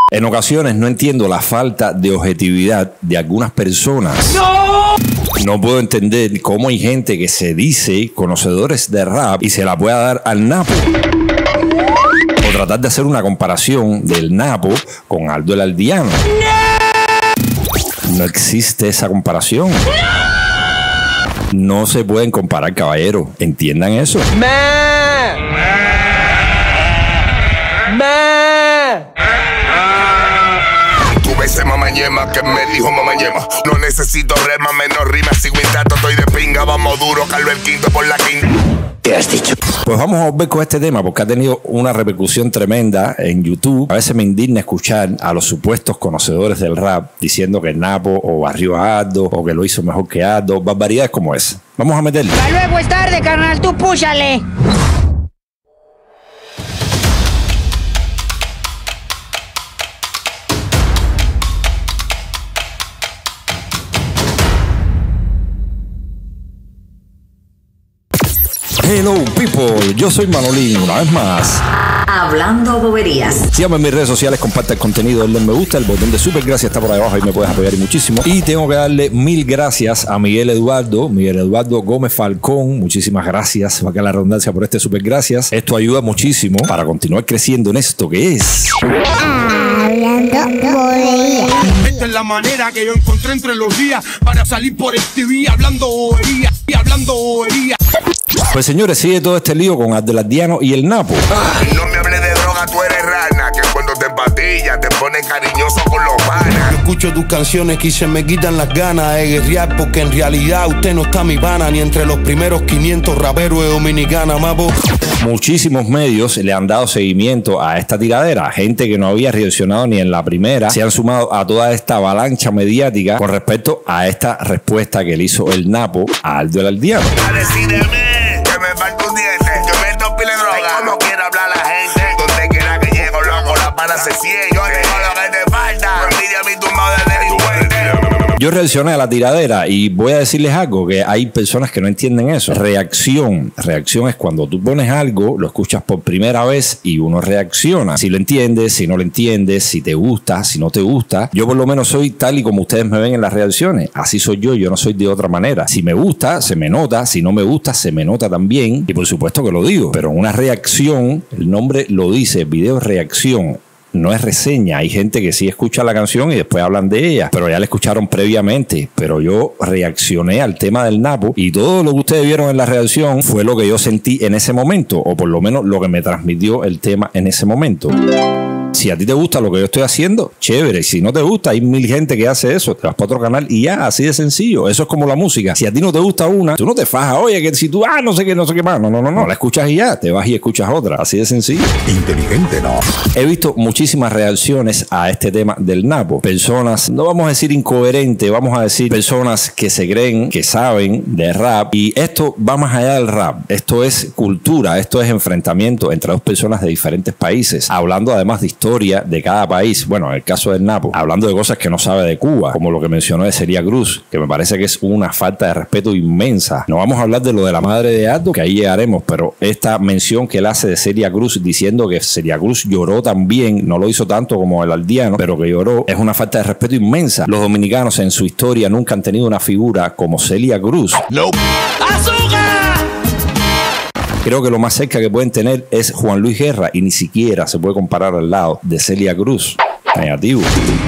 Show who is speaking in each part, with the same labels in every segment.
Speaker 1: En ocasiones no entiendo la falta de objetividad de algunas personas.
Speaker 2: ¡No!
Speaker 1: No puedo entender cómo hay gente que se dice conocedores de rap y se la pueda dar al Napo. O tratar de hacer una comparación del Napo con Aldo el Aldeano. No existe esa comparación. No se pueden comparar, caballeros. Entiendan eso.
Speaker 3: Tuve ese mamañema que me dijo mamañema. No necesito rema, menos rimas. Sigo intacto, estoy de pinga. Vamos duro, Carlos el quinto por la quinta.
Speaker 1: ¿Qué has dicho? Pues vamos a volver con este tema porque ha tenido una repercusión tremenda en YouTube. A veces me indigna escuchar a los supuestos conocedores del rap diciendo que el Napo o barrió a Aldo o que lo hizo mejor que Aldo. Barbaridades como esa. Vamos a meterle.
Speaker 2: Ya luego es tarde, carnal. Tú púchale.
Speaker 1: Hello people, yo soy Manolín, una vez más.
Speaker 4: Hablando boberías.
Speaker 1: Síganme en mis redes sociales, comparte el contenido, denle me gusta, el botón de super gracias está por ahí abajo y me puedes apoyar y muchísimo. Y tengo que darle 1000 gracias a Miguel Eduardo Gómez Falcón. Muchísimas gracias, va a quedar la redundancia por este super gracias. Esto ayuda muchísimo para continuar creciendo en esto que es
Speaker 5: Hablando boberías.
Speaker 6: Esta es la manera que yo encontré entre los días para salir por el TV hablando boberías y hablando boberías.
Speaker 1: Pues señores, sigue todo este lío con Aldo el Aldeano y el Napo.
Speaker 3: No me hables de droga, tú eres rana. Que cuando te empatillas te pones cariñoso con los panas.
Speaker 7: Yo escucho tus canciones y se me quitan las ganas de guerrear porque en realidad usted no está mi pana ni entre los primeros 500 raperos de Dominicana, mapo.
Speaker 1: Muchísimos medios le han dado seguimiento a esta tiradera. Gente que no había reaccionado ni en la primera se han sumado a toda esta avalancha mediática con respecto a esta respuesta que le hizo el Napo a Aldo el Aldeano.
Speaker 3: A decir de mí que me falta un diente. Yo meto pile droga. Como quiera hablar la gente. Donde quiera que llego, loco, la pana se ciega. Yo tengo lo que te falta. Envidia mi tumbado de delincuente.
Speaker 1: Yo reaccioné a la tiradera y voy a decirles algo, que hay personas que no entienden eso. Reacción es cuando tú pones algo, lo escuchas por primera vez y uno reacciona. Si lo entiendes, si no lo entiendes, si te gusta, si no te gusta. Yo por lo menos soy tal y como ustedes me ven en las reacciones. Así soy yo no soy de otra manera. Si me gusta, se me nota. Si no me gusta, se me nota también. Y por supuesto que lo digo. Pero en una reacción, el nombre lo dice, video reacción. No es reseña. Hay gente que sí escucha la canción y después hablan de ella, pero ya la escucharon previamente. Pero yo reaccioné al tema del Napo y todo lo que ustedes vieron en la reacción fue lo que yo sentí en ese momento, o por lo menos lo que me transmitió el tema en ese momento. Si a ti te gusta lo que yo estoy haciendo, chévere. Si no te gusta, hay 1000 gente que hace eso. Te vas para otro canal y ya, así de sencillo. Eso es como la música. Si a ti no te gusta una, tú no te fajas. Oye, que si tú, no sé qué más. No. La escuchas y ya. Te vas y escuchas otra. Así de sencillo.
Speaker 3: Inteligente, no.
Speaker 1: He visto muchísimas reacciones a este tema del Napo. Personas, no vamos a decir incoherentes, vamos a decir personas que se creen, que saben de rap. Y esto va más allá del rap. Esto es cultura. Esto es enfrentamiento entre dos personas de diferentes países. Hablando además de historia de cada país. Bueno, en el caso del Napo, hablando de cosas que no sabe de Cuba, como lo que mencionó de Celia Cruz, que me parece que es una falta de respeto inmensa. No vamos a hablar de lo de la madre de Aldo, que ahí llegaremos, pero esta mención que él hace de Celia Cruz diciendo que Celia Cruz lloró también, no lo hizo tanto como el Aldeano, pero que lloró, es una falta de respeto inmensa. Los dominicanos en su historia nunca han tenido una figura como Celia Cruz.
Speaker 3: Nope.
Speaker 2: ¡Azúcar!
Speaker 1: Creo que lo más cerca que pueden tener es Juan Luis Guerra y ni siquiera se puede comparar al lado de Celia Cruz. Negativo.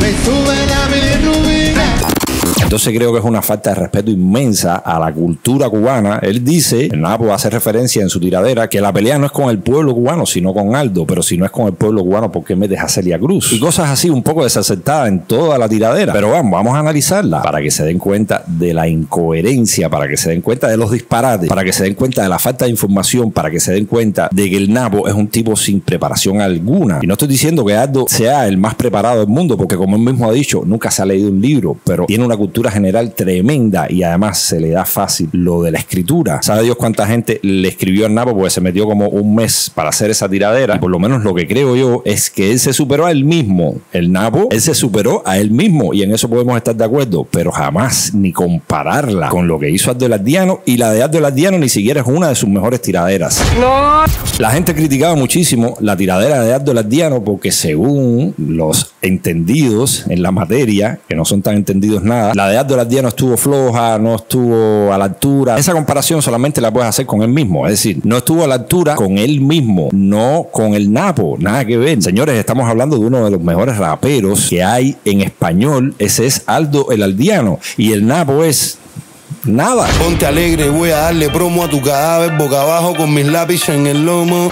Speaker 1: Entonces creo que es una falta de respeto inmensa a la cultura cubana. Él dice, el Napo hace referencia en su tiradera, que la pelea no es con el pueblo cubano, sino con Aldo. Pero si no es con el pueblo cubano, ¿por qué metes a Celia Cruz? Y cosas así un poco desacertadas en toda la tiradera. Pero vamos a analizarla para que se den cuenta de la incoherencia, para que se den cuenta de los disparates, para que se den cuenta de la falta de información, para que se den cuenta de que el Napo es un tipo sin preparación alguna. Y no estoy diciendo que Aldo sea el más preparado del mundo, porque como él mismo ha dicho, nunca se ha leído un libro, pero tiene una cultura cultura general tremenda y además se le da fácil lo de la escritura. ¿Sabe Dios cuánta gente le escribió al Napo? Porque se metió como un mes para hacer esa tiradera. Y por lo menos lo que creo yo es que él se superó a él mismo. El Napo, él se superó a él mismo y en eso podemos estar de acuerdo, pero jamás ni compararla con lo que hizo Aldo El Ardiano, y la de Aldo El Ardiano ni siquiera es una de sus mejores tiraderas. No. La gente criticaba muchísimo la tiradera de Aldo El Ardiano porque según los entendidos en la materia, que no son tan entendidos nada, la de Aldo El Ardiano estuvo floja, no estuvo a la altura. Esa comparación solamente la puedes hacer con él mismo, es decir, no estuvo a la altura con él mismo, no con el Napo, nada que ver. Señores, estamos hablando de uno de los mejores raperos que hay en español, ese es Aldo El Ardiano, y el Napo es nada.
Speaker 7: Ponte alegre, voy a darle promo a tu cadáver boca abajo con mis lápices en el lomo.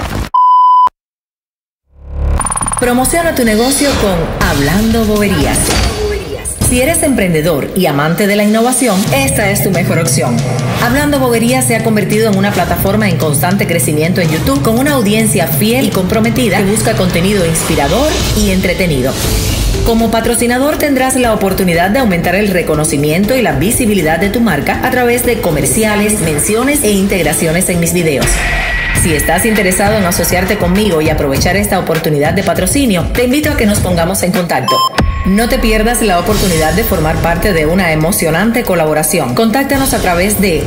Speaker 4: Promociona tu negocio con Hablando Boberías. Si eres emprendedor y amante de la innovación, esta es tu mejor opción. Hablando Boberías se ha convertido en una plataforma en constante crecimiento en YouTube con una audiencia fiel y comprometida que busca contenido inspirador y entretenido. Como patrocinador tendrás la oportunidad de aumentar el reconocimiento y la visibilidad de tu marca a través de comerciales, menciones e integraciones en mis videos. Si estás interesado en asociarte conmigo y aprovechar esta oportunidad de patrocinio, te invito a que nos pongamos en contacto. No te pierdas la oportunidad de formar parte de una emocionante colaboración. Contáctanos a través de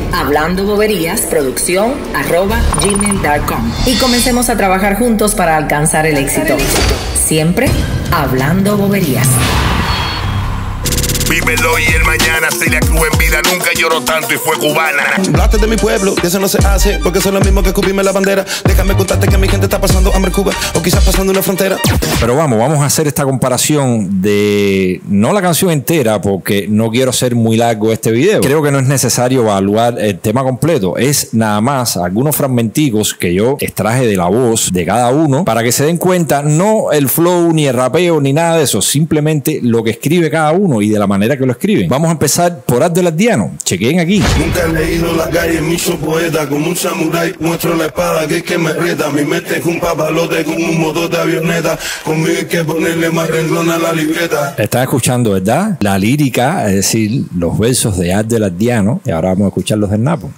Speaker 4: hablandoboberíasproducción@gmail.com y comencemos a trabajar juntos para alcanzar el éxito. Siempre Hablando Boberías.
Speaker 3: Vívelo y el mañana, si la cruz en vida nunca lloró tanto y fue cubana.
Speaker 7: Hablaste de mi pueblo, que eso no se hace, porque son los mismos que escupirme la bandera. Déjame contarte que mi gente está pasando hambre en Cuba, o quizás pasando una frontera.
Speaker 1: Pero vamos a hacer esta comparación de, no la canción entera, porque no quiero hacer muy largo este video. Creo que no es necesario evaluar el tema completo, es nada más algunos fragmenticos que yo extraje de la voz de cada uno, para que se den cuenta, no el flow, ni el rapeo, ni nada de eso, simplemente lo que escribe cada uno y de la manera que lo escriben. Vamos a empezar por Aldo El Ardiano. Chequen aquí.
Speaker 7: Nunca he leído la calle, mi poeta como un samurái, muestro la espada que es que me reta. Mi mente es un papalote con un motor de avioneta. Conmigo hay que ponerle más renglón a la libreta.
Speaker 1: Están escuchando, ¿verdad? La lírica, es decir, los versos de Aldo El Ardiano, y ahora vamos a escuchar los del Napo.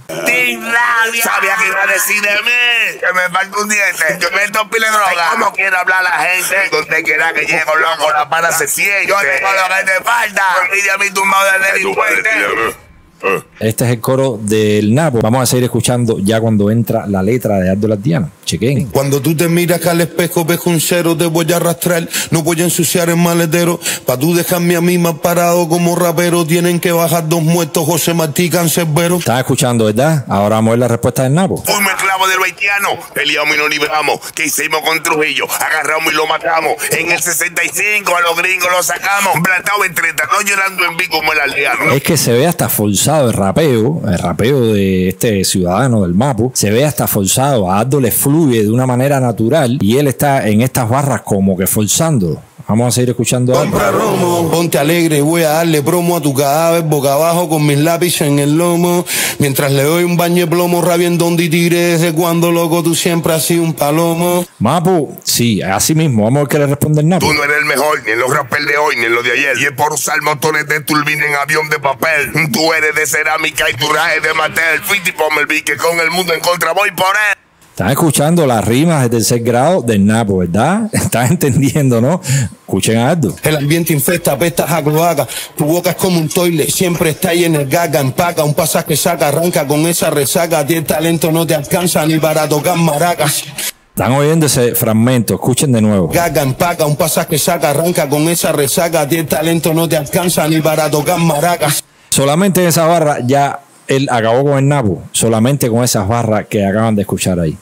Speaker 3: Sabía que iba a decir de mí, que me falta un diente, que me pile droga. Como quiera hablar la gente, donde quiera que llego, loco, la pana se ciega. Yo tengo lo que te falta, envidia a mi tumbado de delincuente.
Speaker 1: Este es el coro del Napo. Vamos a seguir escuchando ya cuando entra la letra de Aldo El Ardiano. Chequen.
Speaker 7: Cuando tú te miras al espejo, ves un cero, te voy a arrastrar, no voy a ensuciar el maletero. Pa' tú dejarme a mí más parado como rapero, tienen que bajar 2 muertos, José Martí Cancerbero.
Speaker 1: Están escuchando, ¿verdad? Ahora vamos a ver la respuesta del Napo.
Speaker 3: Fuimos esclavos del haitiano, peleamos y nos libramos. ¿Qué hicimos con Trujillo? Agarramos y lo matamos. En el 65 a los gringos lo sacamos. Plantado en 30, no llorando en vivo como el aldeano.
Speaker 1: Es que se ve hasta forzado el rapeo de este ciudadano del Mapo. Se ve hasta forzado. A Aldo le fluye de una manera natural y él está en estas barras como que forzando. Vamos a seguir escuchando.
Speaker 7: Compra romo, ponte alegre, voy a darle promo a tu cadáver boca abajo con mis lápices en el lomo. Mientras le doy un baño de plomo, rabiendo donde tigre, desde cuando loco tú siempre has sido un palomo.
Speaker 1: Mapo, sí, así mismo. Vamos a ver qué le responde el Napo.
Speaker 3: Tú no eres el mejor, ni en los rappers de hoy, ni en los de ayer. Y es por usar motores de turbina en avión de papel. Tú eres de cerámica y tu raje de Mattel. Fiti Pomelby, que con el mundo en contra voy por él.
Speaker 1: Están escuchando las rimas de tercer grado del Napo, ¿verdad? Están entendiendo, ¿no? Escuchen a Aldo.
Speaker 7: El ambiente infesta, apestas a cloaca. Tu boca es como un toilet, siempre está ahí en el gaga. Empaca, un pasaje saca, arranca con esa resaca. A ti el talento no te alcanza ni para tocar maracas.
Speaker 1: Están oyendo ese fragmento, escuchen de nuevo.
Speaker 7: Gaga, empaca, un pasaje saca, arranca con esa resaca. A ti el talento no te alcanza ni para tocar maracas.
Speaker 1: Solamente en esa barra ya él acabó con el Napo. Solamente con esas barras que acaban de escuchar ahí.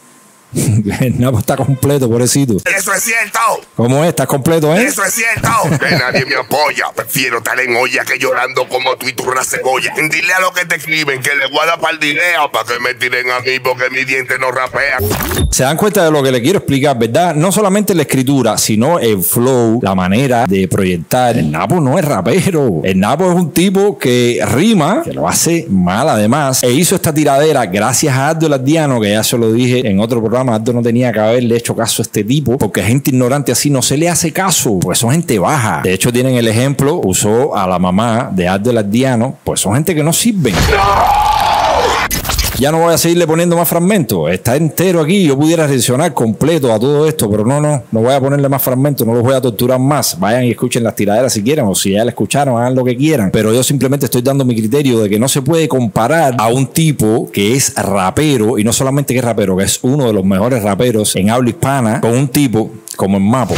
Speaker 1: El Napo está completo, pobrecito.
Speaker 3: Eso es cierto.
Speaker 1: ¿Cómo es? ¿Estás completo, eh?
Speaker 3: Eso es cierto. Que nadie me apoya. Prefiero estar en olla que llorando como tú y tu cebolla. Dile a los que te escriben que le guarda par de ideas para que me tiren a mí porque mi diente no rapea.
Speaker 1: Se dan cuenta de lo que le quiero explicar, ¿verdad? No solamente la escritura, sino el flow, la manera de proyectar. El Napo no es rapero. El Napo es un tipo que rima, que lo hace mal además, e hizo esta tiradera gracias a Aldo El Ardiano, que ya se lo dije en otro programa programa, Aldo no tenía que haberle hecho caso a este tipo, porque gente ignorante así no se le hace caso, pues son gente baja. De hecho, tienen el ejemplo, usó a la mamá de Aldo el Aldeano, pues son gente que no sirven. Ya no voy a seguirle poniendo más fragmentos. Está entero aquí. Yo pudiera reaccionar completo a todo esto, pero no voy a ponerle más fragmentos. No los voy a torturar más. Vayan y escuchen las tiraderas si quieren, o si ya la escucharon, hagan lo que quieran. Pero yo simplemente estoy dando mi criterio de que no se puede comparar a un tipo que es rapero, y no solamente que es rapero, que es uno de los mejores raperos en habla hispana, con un tipo como el Mapo.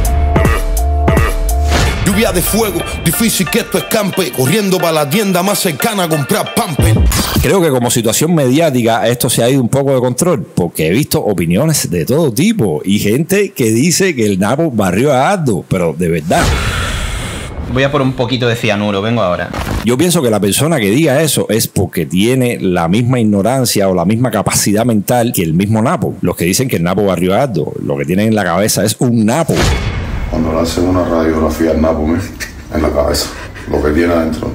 Speaker 7: Lluvia de fuego, difícil que esto escampe, corriendo para la tienda más cercana a comprar pamper.
Speaker 1: Creo que como situación mediática esto se ha ido un poco de control, porque he visto opiniones de todo tipo y gente que dice que el Napo barrió a Aldo, pero de verdad.
Speaker 8: Voy a por un poquito de cianuro, vengo ahora.
Speaker 1: Yo pienso que la persona que diga eso es porque tiene la misma ignorancia o la misma capacidad mental que el mismo Napo. Los que dicen que el Napo barrió a Aldo, lo que tienen en la cabeza es un Napo.
Speaker 9: Cuando le hacen una radiografía al Napo en la cabeza, lo que tiene adentro.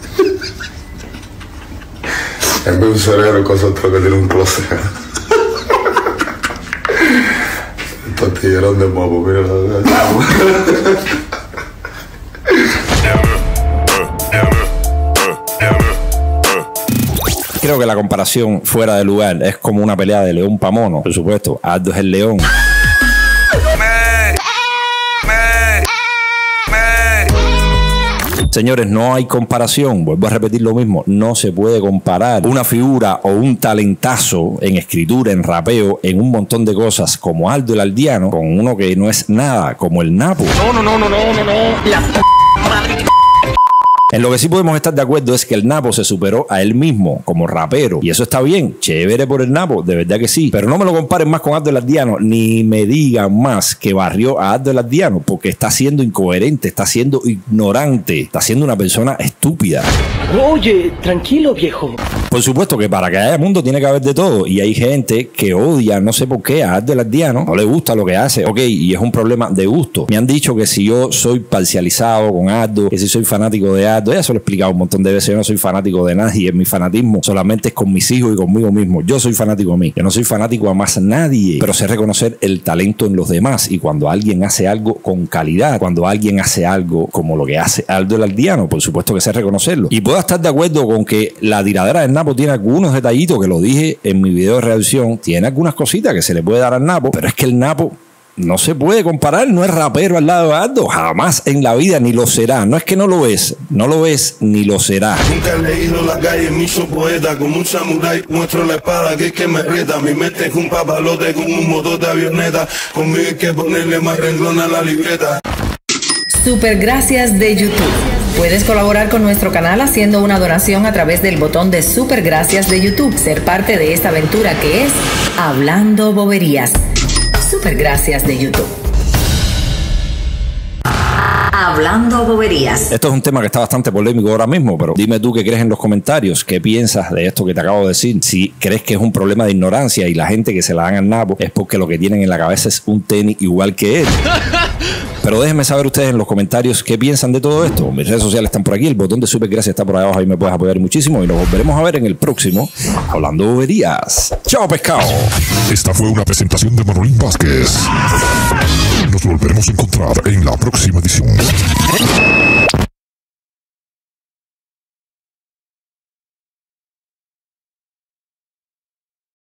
Speaker 9: En vez de un cerebro, el concepto que tiene un closet. El tortillerón de Mopo, mira la.
Speaker 1: Creo que la comparación fuera de lugar es como una pelea de león pa' mono. Por supuesto, Aldo es el león. Señores, no hay comparación. Vuelvo a repetir lo mismo. No se puede comparar una figura o un talentazo en escritura, en rapeo, en un montón de cosas como Aldo el Aldeano con uno que no es nada, como el Napo. No. La madre que... En lo que sí podemos estar de acuerdo es que el Napo se superó a él mismo como rapero. Y eso está bien, chévere por el Napo, de verdad que sí. Pero no me lo comparen más con Aldo el Aldeano, ni me digan más que barrió a Aldo el Aldeano, porque está siendo incoherente, está siendo ignorante, está siendo una persona estúpida.
Speaker 10: Oye, tranquilo, viejo.
Speaker 1: Por supuesto que para que haya mundo tiene que haber de todo. Y hay gente que odia, no sé por qué, a Aldo el Aldeano, no le gusta lo que hace. Ok, y es un problema de gusto. Me han dicho que si yo soy parcializado con Aldo, que si soy fanático de Aldo, ya se lo he explicado un montón de veces, yo no soy fanático de nadie, mi fanatismo solamente es con mis hijos y conmigo mismo. Yo soy fanático a mí, yo no soy fanático a más nadie, pero sé reconocer el talento en los demás, y cuando alguien hace algo con calidad, cuando alguien hace algo como lo que hace Aldo el Aldeano, por supuesto que sé reconocerlo. Y puedo estar de acuerdo con que la tiradera del Napo tiene algunos detallitos, que lo dije en mi video de reacción, tiene algunas cositas que se le puede dar al Napo, pero es que el Napo no se puede comparar, no es rapero al lado de Aldo, jamás en la vida, ni lo será. No es que no lo es ni lo será.
Speaker 7: Nunca he leído la calle, me hizo poeta, como un samurái, muestro la espada que es que me reta. Mi mente es un papalote con un motor de avioneta, conmigo hay que ponerle más renglón a la libreta.
Speaker 4: Super gracias de YouTube. Puedes colaborar con nuestro canal haciendo una donación a través del botón de Super gracias de YouTube. Ser parte de esta aventura que es Hablando Boberías. Super gracias de YouTube. Hablando Boberías.
Speaker 1: Esto es un tema que está bastante polémico ahora mismo, pero dime tú qué crees en los comentarios, qué piensas de esto que te acabo de decir. Si crees que es un problema de ignorancia y la gente que se la dan al Napo es porque lo que tienen en la cabeza es un tenis igual que él. Pero déjenme saber ustedes en los comentarios qué piensan de todo esto. Mis redes sociales están por aquí, el botón de Super Gracias está por ahí abajo, ahí me puedes apoyar muchísimo y nos volveremos a ver en el próximo Hablando Boberías. ¡Chao, pescado!
Speaker 11: Esta fue una presentación de Manolín Vázquez. Nos volveremos a encontrar en la próxima edición.